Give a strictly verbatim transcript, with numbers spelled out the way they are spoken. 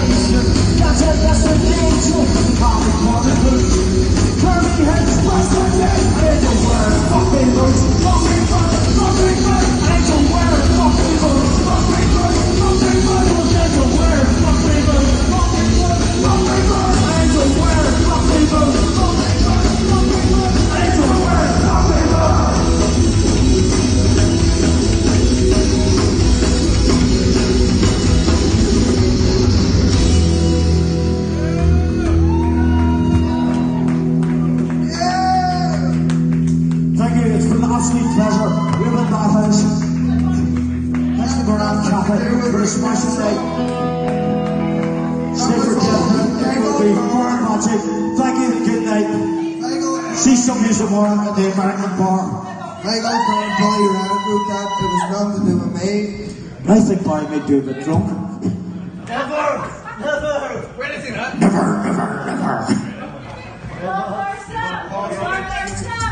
I think Barry may do a bit drunk. Never! Never! Where is it, huh? Never, never, never. One more step! One more step!